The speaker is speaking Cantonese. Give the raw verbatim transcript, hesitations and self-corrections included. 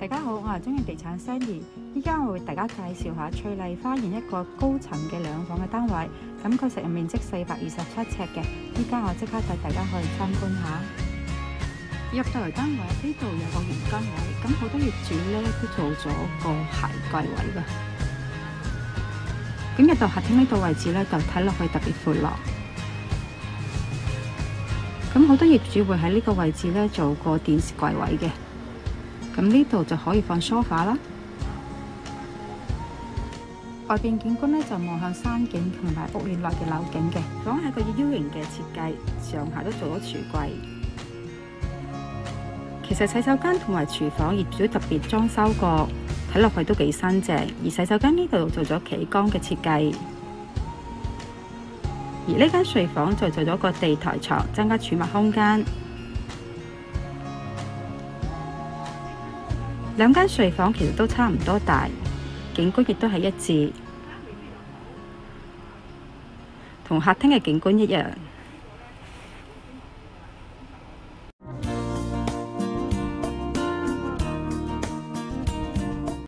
大家好，我係中原地產 Sandy。依家我會大家介紹下翠麗花園一個高層嘅兩房嘅單位，咁佢實用面積四百二十七尺嘅。依家我即刻帶大家去參觀下。入到嚟單位呢度有個玄關位，咁好多業主咧都做咗個鞋櫃位嘅。咁入到客廳呢度位置咧，就睇落去特別闊落。咁好多業主會喺呢個位置咧做個電視櫃位嘅。咁呢度就可以放梳化啦。外邊景觀咧就望向山景同埋屋苑內嘅樓景嘅。房係個 U 型嘅設計，上下都做咗櫥櫃。其實洗手間同埋廚房業主特別裝修過，睇落去都幾新淨。而洗手間呢度做咗企缸嘅設計，而呢間睡房就做咗個地台床，增加儲物空間。兩間睡房其實都差唔多大，景觀亦都係一致，同客廳嘅景觀一樣。